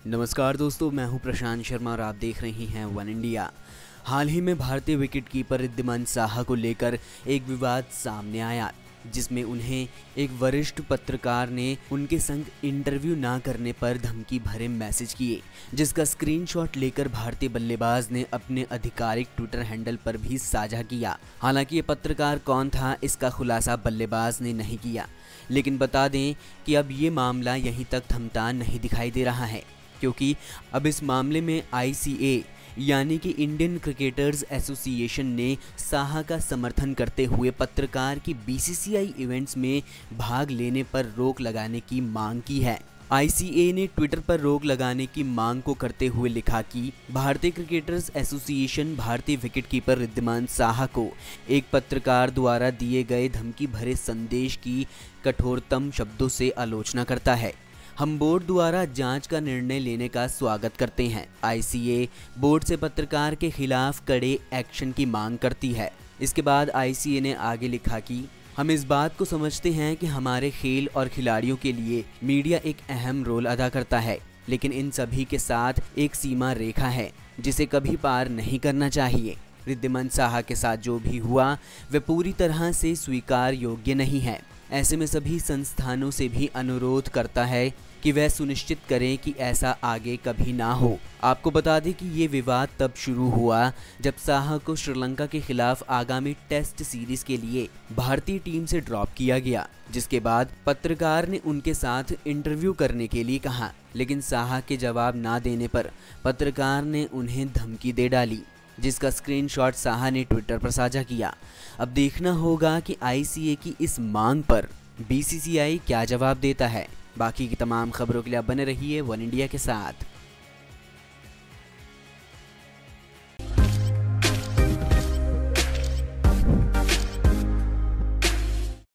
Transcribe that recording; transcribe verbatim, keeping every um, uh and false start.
नमस्कार दोस्तों, मैं हूं प्रशांत शर्मा और आप देख रहे हैं वन इंडिया। हाल ही में भारतीय विकेटकीपर रिद्धिमान साहा को लेकर एक विवाद सामने आया, जिसमें उन्हें एक वरिष्ठ पत्रकार ने उनके संग इंटरव्यू ना करने पर धमकी भरे मैसेज किए, जिसका स्क्रीनशॉट लेकर भारतीय बल्लेबाज ने अपने आधिकारिक ट्विटर हैंडल पर भी साझा किया। हालांकि ये पत्रकार कौन था, इसका खुलासा बल्लेबाज ने नहीं किया, लेकिन बता दें कि अब ये मामला यहीं तक थमता नहीं दिखाई दे रहा है, क्योंकि अब इस मामले में आई सी ए यानी कि इंडियन क्रिकेटर्स एसोसिएशन ने साहा का समर्थन करते हुए पत्रकार की बी सी सी आई इवेंट्स में भाग लेने पर रोक लगाने की मांग की है। आई सी ए ने ट्विटर पर रोक लगाने की मांग को करते हुए लिखा कि भारतीय क्रिकेटर्स एसोसिएशन भारतीय विकेटकीपर रिद्धिमान साहा को एक पत्रकार द्वारा दिए गए धमकी भरे संदेश की कठोरतम शब्दों से आलोचना करता है। हम बोर्ड द्वारा जांच का निर्णय लेने का स्वागत करते हैं। आई सी ए बोर्ड से पत्रकार के खिलाफ कड़े एक्शन की मांग करती है। इसके बाद आई सी ए ने आगे लिखा कि हम इस बात को समझते हैं कि हमारे खेल और खिलाड़ियों के लिए मीडिया एक अहम रोल अदा करता है, लेकिन इन सभी के साथ एक सीमा रेखा है जिसे कभी पार नहीं करना चाहिए। रिद्धिमान साहा के साथ जो भी हुआ वह पूरी तरह से स्वीकार योग्य नहीं है। ऐसे में सभी संस्थानों से भी अनुरोध करता है कि वह सुनिश्चित करें कि ऐसा आगे कभी ना हो। आपको बता दें कि ये विवाद तब शुरू हुआ जब साहा को श्रीलंका के खिलाफ आगामी टेस्ट सीरीज के लिए भारतीय टीम से ड्रॉप किया गया, जिसके बाद पत्रकार ने उनके साथ इंटरव्यू करने के लिए कहा, लेकिन साहा के जवाब ना देने पर पत्रकार ने उन्हें धमकी दे डाली, जिसका स्क्रीनशॉट साहा ने ट्विटर पर साझा किया। अब देखना होगा कि आई सी ए की इस मांग पर बी सी सी आई क्या जवाब देता है। बाकी की तमाम खबरों के लिए आप बने रहिए वन इंडिया के साथ।